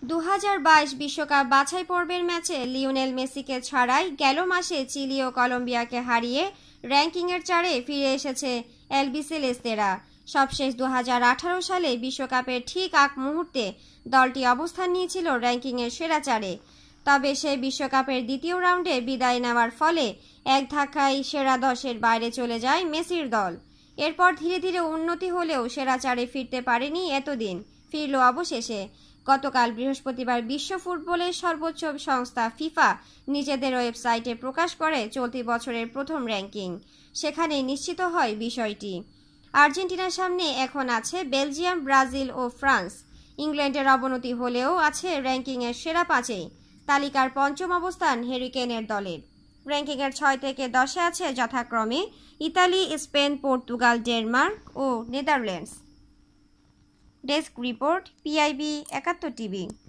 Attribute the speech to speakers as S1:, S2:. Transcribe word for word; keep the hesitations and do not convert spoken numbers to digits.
S1: দু হাজার বাইশ বিশ্বকাপ বাছাই পর্বের ম্যাচে লিওনেল মেসিকে ছাড়াই গেল মাসে চিলি ও কলম্বিয়াকে হারিয়ে র্যাঙ্কিংয়ের চারে ফিরে এসেছে অ্যালবিসেলেস্তেরা। সবশেষ দু হাজার আঠারো সালে বিশ্বকাপের ঠিক আগ মুহূর্তে দলটি অবস্থান নিয়েছিল র্যাঙ্কিংয়ের সেরা চারে। তবে সেই বিশ্বকাপের দ্বিতীয় রাউন্ডে বিদায় নেওয়ার ফলে এক ধাক্কায় সেরা দশের বাইরে চলে যায় মেসির দল। এরপর ধীরে ধীরে উন্নতি হলেও সেরা চারে ফিরতে পারেনি এতদিন, ফিরল অবশেষে। গতকাল বৃহস্পতিবার বিশ্ব ফুটবলের সর্বোচ্চ সংস্থা ফিফা নিজেদের ওয়েবসাইটে প্রকাশ করে চলতি বছরের প্রথম র্যাঙ্কিং। সেখানেই নিশ্চিত হয় বিষয়টি। আর্জেন্টিনার সামনে এখন আছে বেলজিয়াম, ব্রাজিল ও ফ্রান্স। ইংল্যান্ডের অবনতি হলেও আছে র্যাঙ্কিংয়ের সেরা পাঁচেই। তালিকার পঞ্চম অবস্থান হ্যারি কেনের দলের। র্যাঙ্কিংয়ের ছয় থেকে দশে আছে যথাক্রমে ইতালি, স্পেন, পর্তুগাল, ডেনমার্ক ও Netherlands. Desk report, PIB Ekattor TV.